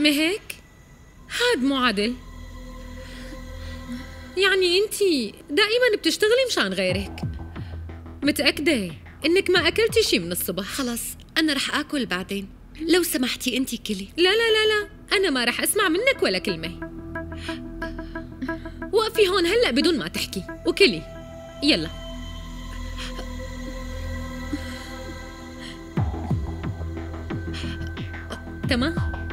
يعني هيك؟ هاد مو عدل. يعني انتي دائما بتشتغلي مشان غيرك. متأكدة انك ما اكلتي شي من الصبح؟ خلص أنا رح آكل بعدين، لو سمحتي أنتي كلي. لا لا لا لا، أنا ما رح أسمع منك ولا كلمة. وقفي هون هلأ بدون ما تحكي وكلي. يلا. تمام.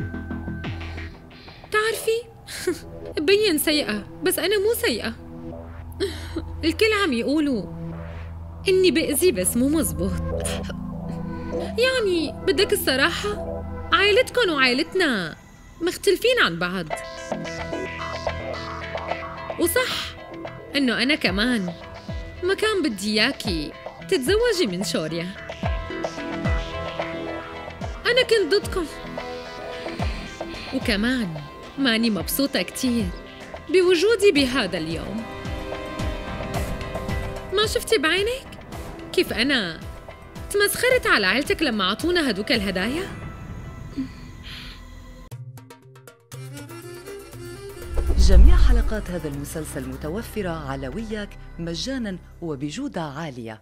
تعرفي ببين سيئة، بس أنا مو سيئة. الكل عم يقولوا إني بأذي، بس مو مزبوط. يعني بدك الصراحة، عائلتكن وعائلتنا مختلفين عن بعض. وصح إنه أنا كمان ما كان بدي إياكي تتزوجي من شوريا. أنا كنت ضدكم، وكمان ماني مبسوطة كتير بوجودي بهذا اليوم. ما شفتي بعينك كيف أنا تمسخرت على عيلتك لما عطونا هدوك الهدايا؟ جميع حلقات هذا المسلسل متوفرة على وياك مجاناً وبجودة عالية.